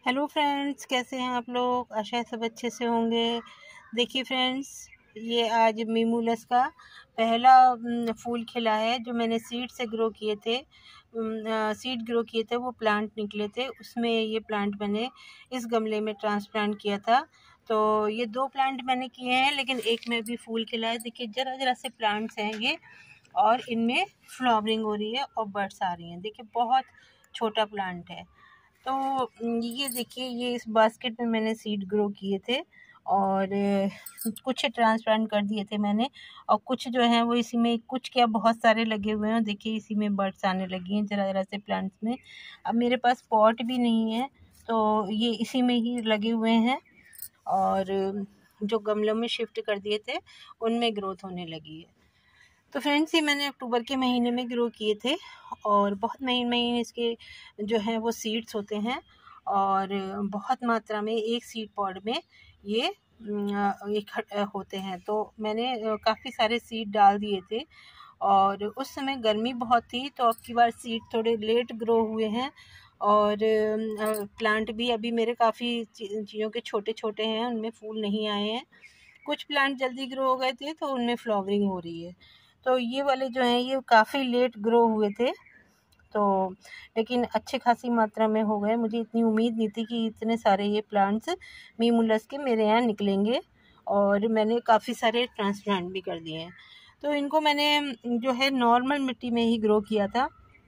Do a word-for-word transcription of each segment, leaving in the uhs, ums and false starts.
Hello friends, कैसे हैं आप लोग। आशा है सब अच्छे से होंगे। देखिए फ्रेंड्स, ये आज मीमूलस का पहला न, फूल खिला है जो मैंने सीड से ग्रो किए थे। सीड ग्रो किए थे, वो प्लांट निकले थे, उसमें ये प्लांट मैंने इस गमले में ट्रांसप्लांट किया था। तो ये दो प्लांट मैंने किए हैं, लेकिन एक में भी फूल खिला है। देखिए जरा जरा से प्लांट्स हैं ये, और इनमें फ्लावरिंग हो रही है और बर्ड्स आ रही हैं। देखिए बहुत छोटा प्लांट है। तो ये देखिए, ये इस बास्केट में मैंने सीड ग्रो किए थे और कुछ ट्रांसप्लांट कर दिए थे मैंने, और कुछ जो है वो इसी में, कुछ क्या बहुत सारे लगे हुए हैं। देखिए इसी में बर्ड्स आने लगी हैं ज़रा ज़रा से प्लांट्स में। अब मेरे पास पॉट भी नहीं है, तो ये इसी में ही लगे हुए हैं, और जो गमलों में शिफ्ट कर दिए थे उनमें ग्रोथ होने लगी है। तो फ्रेंड्स, ये मैंने अक्टूबर के महीने में ग्रो किए थे, और बहुत महीन महीन इसके जो हैं वो सीड्स होते हैं, और बहुत मात्रा में एक सीड पॉड में ये इकट्ठे होते हैं। तो मैंने काफ़ी सारे सीड डाल दिए थे, और उस समय गर्मी बहुत थी, तो अब की बार सीड थोड़े लेट ग्रो हुए हैं, और प्लांट भी अभी मेरे काफ़ी चीज़ों के छोटे छोटे हैं, उनमें फूल नहीं आए हैं। कुछ प्लांट जल्दी ग्रो हो गए थे, तो उनमें फ्लावरिंग हो रही है। तो ये वाले जो हैं ये काफ़ी लेट ग्रो हुए थे, तो लेकिन अच्छे खासी मात्रा में हो गए। मुझे इतनी उम्मीद नहीं थी कि इतने सारे ये प्लांट्स मीमूलस के मेरे यहाँ निकलेंगे, और मैंने काफ़ी सारे ट्रांसप्लांट भी कर दिए हैं। तो इनको मैंने जो है नॉर्मल मिट्टी में ही ग्रो किया था,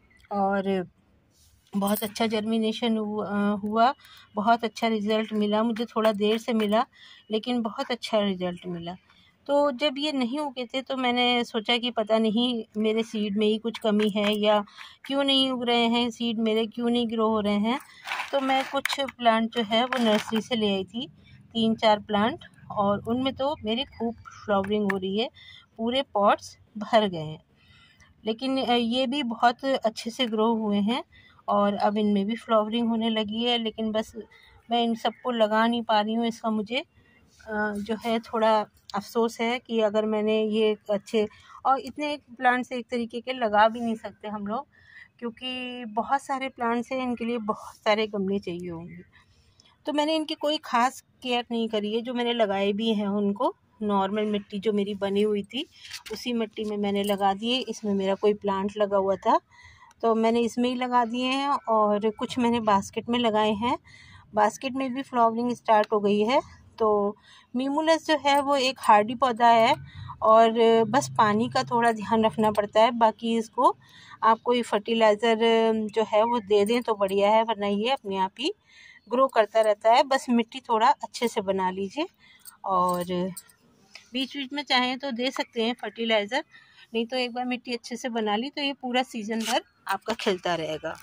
और बहुत अच्छा जर्मिनेशन हुआ, बहुत अच्छा रिज़ल्ट मिला। मुझे थोड़ा देर से मिला, लेकिन बहुत अच्छा रिज़ल्ट मिला। तो जब ये नहीं उगे थे, तो मैंने सोचा कि पता नहीं मेरे सीड में ही कुछ कमी है, या क्यों नहीं उग रहे हैं सीड मेरे, क्यों नहीं ग्रो हो रहे हैं। तो मैं कुछ प्लांट जो है वो नर्सरी से ले आई थी, तीन चार प्लांट, और उनमें तो मेरी खूब फ्लावरिंग हो रही है, पूरे पॉट्स भर गए हैं। लेकिन ये भी बहुत अच्छे से ग्रो हुए हैं, और अब इनमें भी फ्लावरिंग होने लगी है। लेकिन बस मैं इन सबको लगा नहीं पा रही हूँ, इसका मुझे जो है थोड़ा अफसोस है कि अगर मैंने ये अच्छे, और इतने प्लांट्स एक तरीके के लगा भी नहीं सकते हम लोग, क्योंकि बहुत सारे प्लांट्स हैं, इनके लिए बहुत सारे गमले चाहिए होंगे। तो मैंने इनकी कोई ख़ास केयर नहीं करी है। जो मैंने लगाए भी हैं उनको नॉर्मल मिट्टी जो मेरी बनी हुई थी, उसी मिट्टी में मैंने लगा दिए। इसमें मेरा कोई प्लांट लगा हुआ था, तो मैंने इसमें ही लगा दिए हैं, और कुछ मैंने बास्केट में लगाए हैं। बास्केट में भी फ्लावरिंग स्टार्ट हो गई है। तो मीमूलस जो है वो एक हार्डी पौधा है, और बस पानी का थोड़ा ध्यान रखना पड़ता है। बाकी इसको आप कोई फर्टिलाइज़र जो है वो दे दें तो बढ़िया है, वरना ये अपने आप ही ग्रो करता रहता है। बस मिट्टी थोड़ा अच्छे से बना लीजिए, और बीच बीच में चाहें तो दे सकते हैं फर्टिलाइज़र, नहीं तो एक बार मिट्टी अच्छे से बना ली तो ये पूरा सीज़न भर आपका खिलता रहेगा।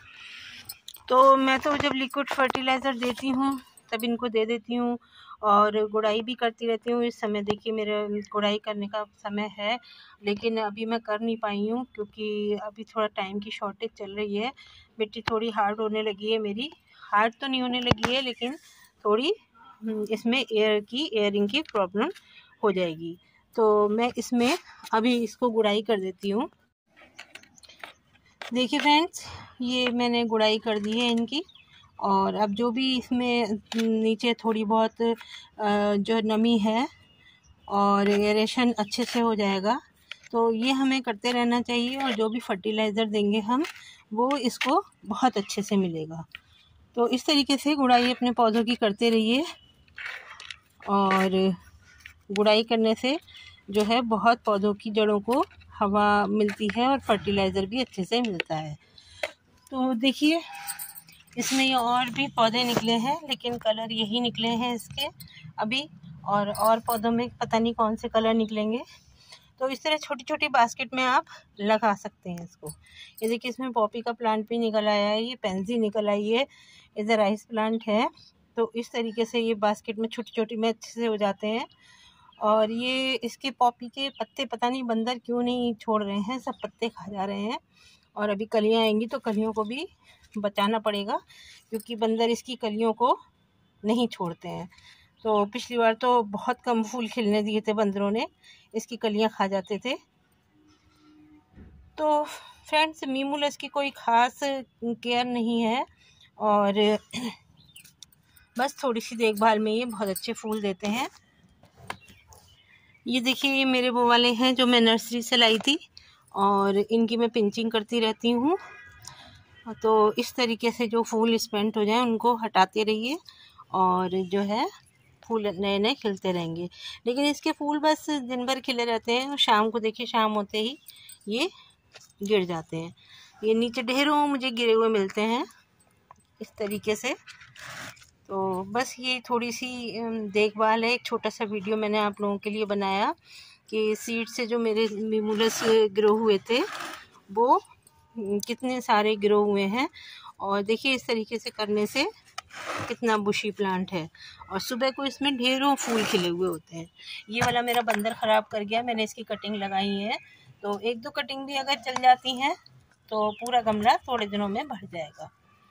तो मैं तो जब लिक्विड फर्टिलाइज़र देती हूँ तब इनको दे देती हूँ, और गुड़ाई भी करती रहती हूँ। इस समय देखिए मेरा गुड़ाई करने का समय है, लेकिन अभी मैं कर नहीं पाई हूँ, क्योंकि अभी थोड़ा टाइम की शॉर्टेज चल रही है। मिट्टी थोड़ी हार्ड होने लगी है मेरी, हार्ड तो नहीं होने लगी है, लेकिन थोड़ी इसमें एयर की एयरिंग की प्रॉब्लम हो जाएगी। तो मैं इसमें अभी इसको गुड़ाई कर देती हूँ। देखिए फ्रेंड्स, ये मैंने गुड़ाई कर दी है इनकी, और अब जो भी इसमें नीचे थोड़ी बहुत जो नमी है और एरेशन अच्छे से हो जाएगा, तो ये हमें करते रहना चाहिए। और जो भी फर्टिलाइज़र देंगे हम, वो इसको बहुत अच्छे से मिलेगा। तो इस तरीके से गुड़ाई अपने पौधों की करते रहिए, और गुड़ाई करने से जो है बहुत पौधों की जड़ों को हवा मिलती है, और फर्टिलाइज़र भी अच्छे से मिलता है। तो देखिए इसमें ये और भी पौधे निकले हैं, लेकिन कलर यही निकले हैं इसके अभी, और और पौधों में पता नहीं कौन से कलर निकलेंगे। तो इस तरह छोटी छोटी बास्केट में आप लगा सकते हैं इसको। ये देखिए इसमें पॉपी का प्लांट भी निकल आया है, ये पेंजी निकल आई है, इधर राइस प्लांट है। तो इस तरीके से ये बास्केट में छोटी छोटी में अच्छे से हो जाते हैं। और ये इसके पॉपी के पत्ते पता नहीं बंदर क्यों नहीं छोड़ रहे हैं, सब पत्ते खा जा रहे हैं। और अभी कलियां आएंगी तो कलियों को भी बचाना पड़ेगा, क्योंकि बंदर इसकी कलियों को नहीं छोड़ते हैं। तो पिछली बार तो बहुत कम फूल खिलने दिए थे बंदरों ने, इसकी कलियां खा जाते थे। तो फ्रेंड्स, मीमूलस की कोई ख़ास केयर नहीं है, और बस थोड़ी सी देखभाल में ये बहुत अच्छे फूल देते हैं। ये देखिए, ये मेरे वो वाले हैं जो मैं नर्सरी से लाई थी और इनकी मैं पिंचिंग करती रहती हूँ। तो इस तरीके से जो फूल स्पेंट हो जाए उनको हटाते रहिए और जो है फूल नए नए खिलते रहेंगे। लेकिन इसके फूल बस दिन भर खिले रहते हैं और शाम को देखिए, शाम होते ही ये गिर जाते हैं। ये नीचे ढेरों मुझे गिरे हुए मिलते हैं इस तरीके से। तो बस ये थोड़ी सी देखभाल है। एक छोटा सा वीडियो मैंने आप लोगों के लिए बनाया कि सीड से जो मेरे मिमूलस ग्रो हुए थे वो कितने सारे ग्रो हुए हैं। और देखिए, इस तरीके से करने से कितना बुशी प्लांट है और सुबह को इसमें ढेरों फूल खिले हुए होते हैं। ये वाला मेरा बंदर ख़राब कर गया, मैंने इसकी कटिंग लगाई है। तो एक दो कटिंग भी अगर चल जाती हैं तो पूरा गमला थोड़े दिनों में भर जाएगा।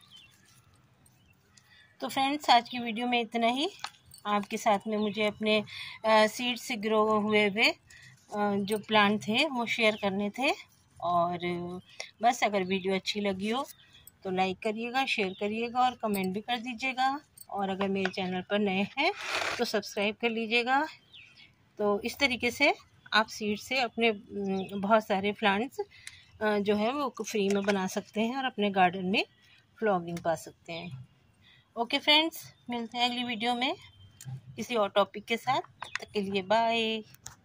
तो फ्रेंड्स, आज की वीडियो में इतना ही। आपके साथ में मुझे अपने सीड से ग्रो हुए हुए जो प्लांट थे वो शेयर करने थे। और बस, अगर वीडियो अच्छी लगी हो तो लाइक करिएगा, शेयर करिएगा और कमेंट भी कर दीजिएगा। और अगर मेरे चैनल पर नए हैं तो सब्सक्राइब कर लीजिएगा। तो इस तरीके से आप सीड से अपने बहुत सारे प्लांट्स जो है वो फ्री में बना सकते हैं और अपने गार्डन में फ्लावरिंग पा सकते हैं। ओके फ्रेंड्स, मिलते हैं अगली वीडियो में किसी और टॉपिक के साथ। तब तक के लिए बाय।